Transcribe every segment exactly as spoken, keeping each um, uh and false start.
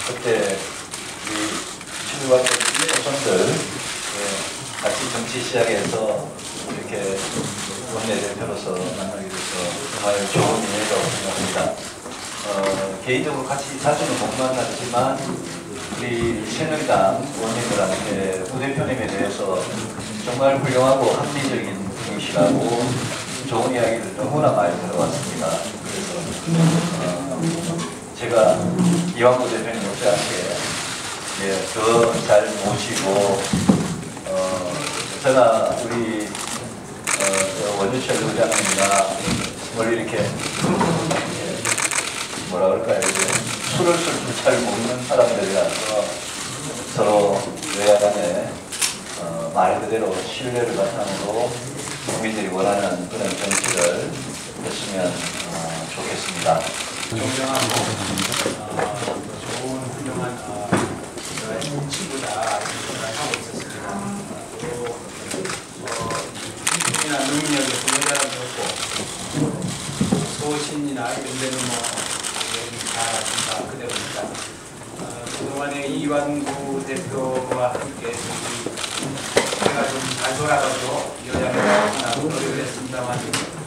그때 이 친구같은 초선들 예, 같이 정치 시작해서 이렇게 원내대표로서 만나게 돼서 정말 좋은 일이라고 생각합니다. 어, 개인적으로 같이 자주는 못 만났지만 우리 새누리당 의원님들한테 부대표님에 대해서 정말 훌륭하고 합리적인 분이시라고 좋은 이야기를 너무나 많이 들어왔습니다. 그래서 어, 제가 이완구 대표님 못지않게 예, 더 잘 모시고 어, 저나 우리 어, 원주철 의장님이나 원래 이렇게 예, 뭐라 그럴까요? 술을 술을 잘 먹는 사람들이라서 서로 여야 간에 어, 말 그대로 신뢰를 바탕으로 국민들이 원하는 그런 정치를 했으면 어, 좋겠습니다. 존경하고 어, 좋은 훌륭한 어, 친구다 이런 생각을 하고 있었습니다. 또 어, 이나 능력이 분야자도 없고 소신이나 이런 데는 뭐 다 그대로입니다. 어, 그동안에 이완구 대표와 함께 제가 좀 잘 돌아가도 여자를 하나 노력을 했습니다만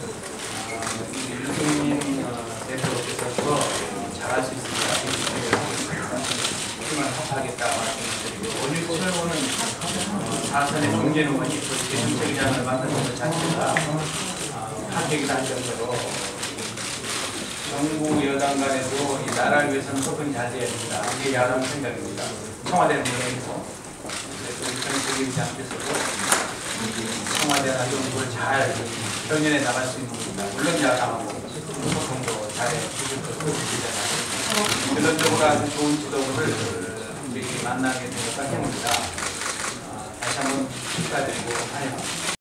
유승민 대표께서도 잘할 수 있습니다. 힘을 합하겠다 말씀드리고 원유철호는 사선의 경제는 원이 정책의장을 맡는 것 자체가 합격이 날 정도로 정부 여당 간에도 이 나라를 위해서는 소통이 잘 돼야 됩니다. 이게 야당 생각입니다. 청와대는 내에서 그래서 정책의장께서도 청와대나 정부를 잘 경연해 나갈 수 있는 겁니다. 물론 야당하고 소통도 잘 해주실 것으로 기대하고 결론적으로 아주 좋은 지도부를 우리 만나게 된 것 같습니다. 다시 한번 축하드리고 환영합니다.